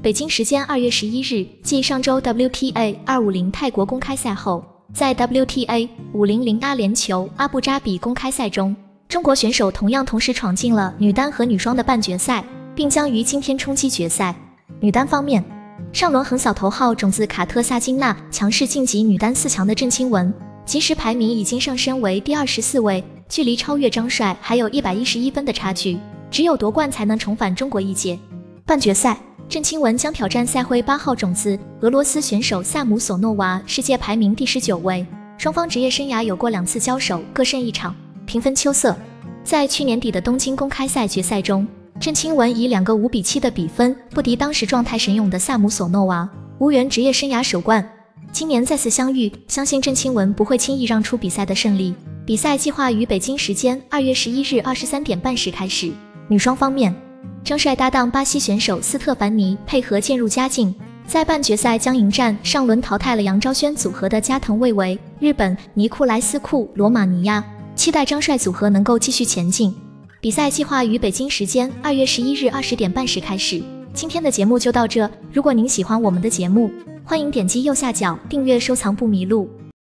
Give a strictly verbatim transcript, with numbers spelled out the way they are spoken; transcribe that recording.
北京时间二月十一日，继上周 W T A 二五零泰国公开赛后，在 W T A 五零零阿联酋阿布扎比公开赛中，中国选手同样同时闯进了女单和女双的半决赛，并将于今天冲击决赛。女单方面，上轮横扫头号种子卡特萨金娜，强势晋级女单四强的郑钦文，即时排名已经上升为第二十四位，距离超越张帅还有一百一十一分的差距，只有夺冠才能重返中国一届。半决赛，郑钦文将挑战赛会八号种子俄罗斯选手萨姆索诺娃，世界排名第十九位。双方职业生涯有过两次交手，各胜一场，平分秋色。在去年底的东京公开赛决赛中，郑钦文以两个五比七的比分不敌当时状态神勇的萨姆索诺娃，无缘职业生涯首冠。今年再次相遇，相信郑钦文不会轻易让出比赛的胜利。比赛计划于北京时间二月十一日二十三点半时开始。女双方面，张帅搭档巴西选手斯特凡尼配合渐入佳境，在半决赛将迎战上轮淘汰了杨昭轩组合的加藤未唯、日本尼库莱斯库罗马尼亚，期待张帅组合能够继续前进。比赛计划于北京时间二月十一日二十点半时开始。今天的节目就到这，如果您喜欢我们的节目，欢迎点击右下角订阅收藏不迷路。